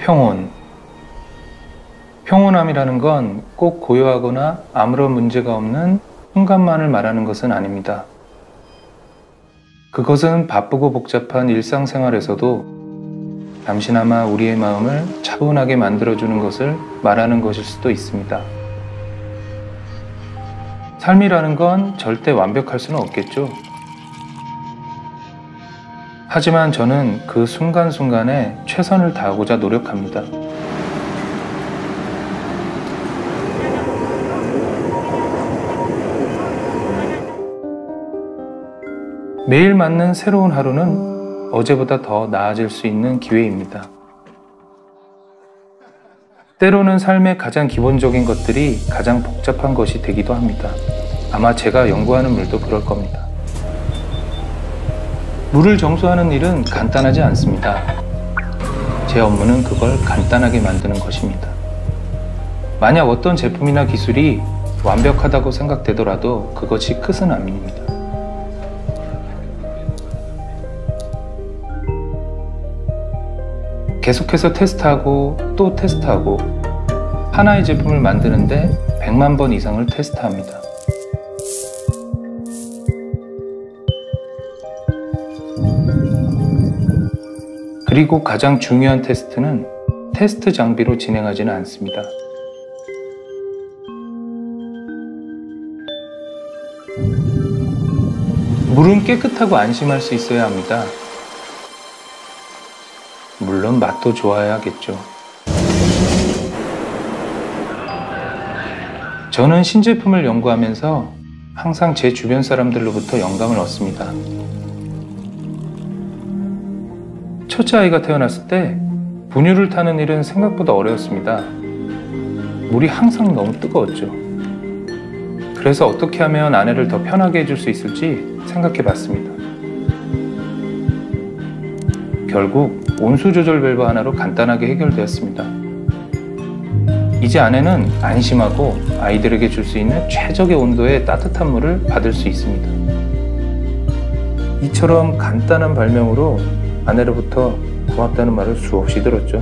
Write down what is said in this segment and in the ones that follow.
평온. 평온함이라는 건 꼭 고요하거나 아무런 문제가 없는 순간만을 말하는 것은 아닙니다. 그것은 바쁘고 복잡한 일상생활에서도 잠시나마 우리의 마음을 차분하게 만들어주는 것을 말하는 것일 수도 있습니다. 삶이라는 건 절대 완벽할 수는 없겠죠. 하지만 저는 그 순간순간에 최선을 다하고자 노력합니다. 매일 맞는 새로운 하루는 어제보다 더 나아질 수 있는 기회입니다. 때로는 삶의 가장 기본적인 것들이 가장 복잡한 것이 되기도 합니다. 아마 제가 연구하는 물도 그럴 겁니다. 물을 정수하는 일은 간단하지 않습니다. 제 업무는 그걸 간단하게 만드는 것입니다. 만약 어떤 제품이나 기술이 완벽하다고 생각되더라도 그것이 끝은 아닙니다. 계속해서 테스트하고 또 테스트하고 하나의 제품을 만드는데 100만 번 이상을 테스트합니다. 그리고 가장 중요한 테스트는 테스트 장비로 진행하지는 않습니다. 물은 깨끗하고 안심할 수 있어야 합니다. 물론 맛도 좋아야겠죠. 저는 신제품을 연구하면서 항상 제 주변 사람들로부터 영감을 얻습니다. 첫째 아이가 태어났을 때 분유를 타는 일은 생각보다 어려웠습니다. 물이 항상 너무 뜨거웠죠. 그래서 어떻게 하면 아내를 더 편하게 해줄 수 있을지 생각해 봤습니다. 결국 온수 조절 밸브 하나로 간단하게 해결되었습니다. 이제 아내는 안심하고 아이들에게 줄 수 있는 최적의 온도의 따뜻한 물을 받을 수 있습니다. 이처럼 간단한 발명으로 아내로부터 고맙다는 말을 수없이 들었죠.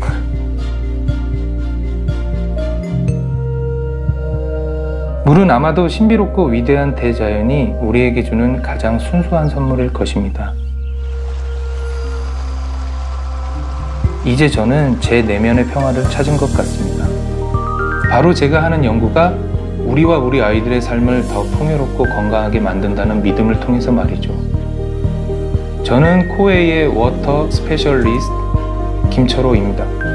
물은 아마도 신비롭고 위대한 대자연이 우리에게 주는 가장 순수한 선물일 것입니다. 이제 저는 제 내면의 평화를 찾은 것 같습니다. 바로 제가 하는 연구가 우리와 우리 아이들의 삶을 더 풍요롭고 건강하게 만든다는 믿음을 통해서 말이죠. 저는 코웨이의 워터 스페셜리스트 김철호입니다.